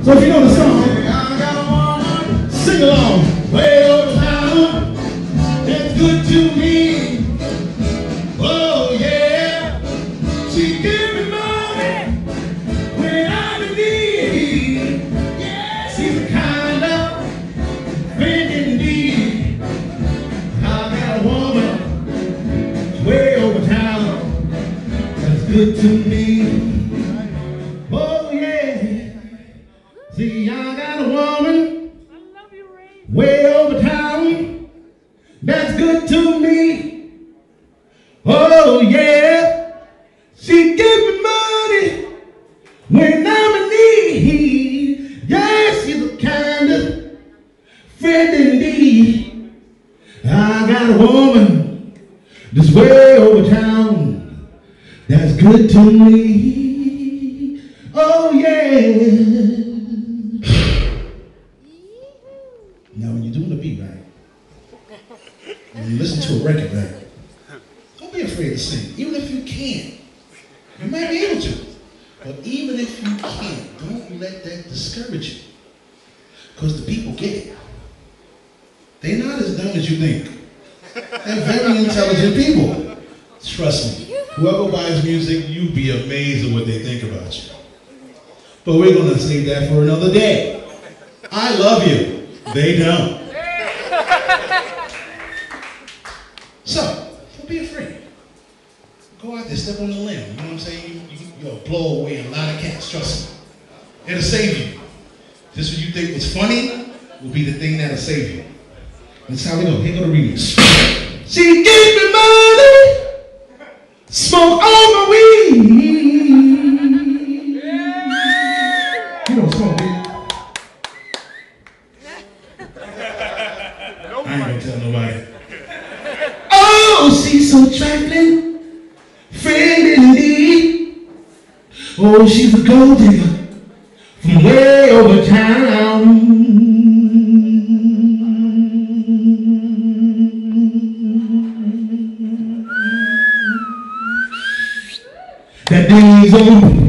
So if you know the song, I got a woman, sing along. Way over town, that's good to me. Oh yeah, she give me money when I'm in need. Yeah, she's the kind of friend indeed. I got a woman way over town that's good to me. Oh yeah, see I got a woman way over town that's good to me. Oh yeah, she give me money when I'm in need. Yeah, she's the kind of friend indeed. I got a woman that's way over town that's good to me. Oh yeah. Now when you're doing the beat right, when you listen to a record right, don't be afraid to sing, even if you can. You might be able to, but even if you can't, don't let that discourage you. Because the people get it. They're not as dumb as you think. They're very intelligent people. Trust me, whoever buys music, you'd be amazed at what they think about you. But we're gonna save that for another day. I love you. They don't. So, don't be afraid. Go out there, step on the limb. You know what I'm saying? You'll blow away a lot of cats, trust me. It'll save you. This what you think was funny will be the thing that'll save you. That's how we go. Here go the remix. She gave me money, smoke all my weed. You don't smoke weed. I ain't gonna tell nobody. Oh, she's so trifling, friend indeed. Oh, she's a gold digger from way over town. That day's over.